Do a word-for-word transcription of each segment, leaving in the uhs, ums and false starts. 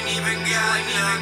ain't even got none.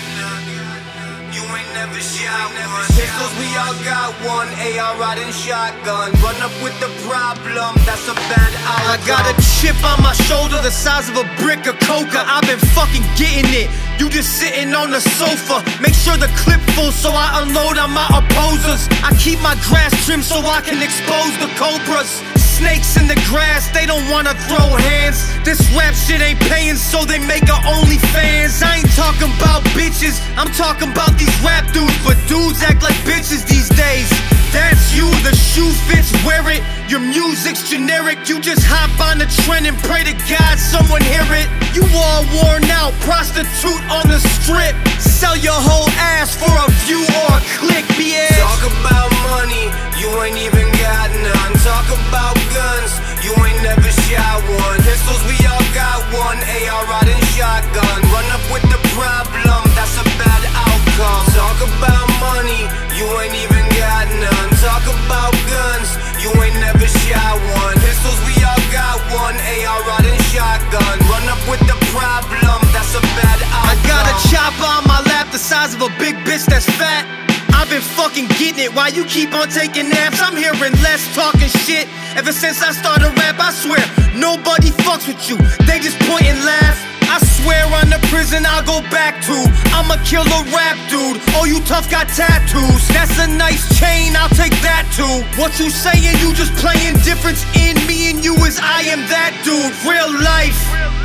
You ain't never shot one. Pistols, we all got one. A R rod and shotgun. Run up with the problem, that's a bad outcome. I got a chip on my shoulder the size of a brick of coca. I've been fucking getting it. You just sitting on the sofa. Make sure the clip full so I unload on my opposers. I keep my grass trimmed so I can expose the cobras. Snakes in the grass, they don't wanna throw hands. This rap shit ain't paying, so they make a OnlyFans. I ain't talking about bitches, I'm talking about these rap dudes. But dudes act like bitches these days. That's you, the shoe fits, wear it. Your music's generic, you just hop on the trend and pray to God someone hear it. You all worn out, prostitute on the strip. Sell your whole ass for a view or a click, bitch. Talk about money, you ain't even got none. Talk about guns, you ain't never shot one. Pistols, we all got one. A R rod and shotgun. Run up with the problem, that's a bad outcome. Talk about money, you ain't even got none. Talk about guns, you ain't never shot one. Pistols, we all got one. A R rod and shotgun. Run up with the problem, that's a bad outcome. I got a chopper on my lap the size of a big bitch that's fat. I've been fucking getting it while you keep on taking naps. I'm hearing less talking shit ever since I started rap. I swear, nobody fucks with you, they just point and laugh. I swear on the prison I'll go back to. I'm a killer rap dude. Oh, you tough got tattoos. That's a nice chain, I'll take that too. What you saying, you just playing difference in me and you is I am that dude. Real life,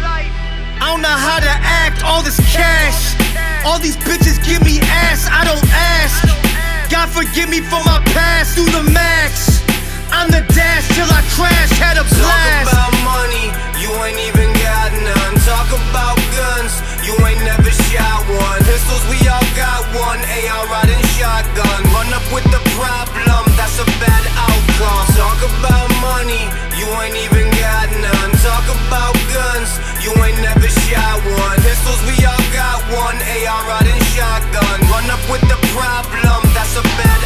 I don't know how to act, all this cash. All these bitches give me ass, I don't ask. God forgive me for my past, do the max. I'm the dash till I crash, had a blast. Talk about money, you ain't even got none. Talk about guns, you ain't never shot one. Pistols, we all got one. A R rod and shotgun. Run up with the problem, that's a bad outcome. Talk about money, you ain't even got none. Talk about guns, you ain't never shot one. Pistols, we all got one. A R rod and shotgun. Run up with the problem, that's a bad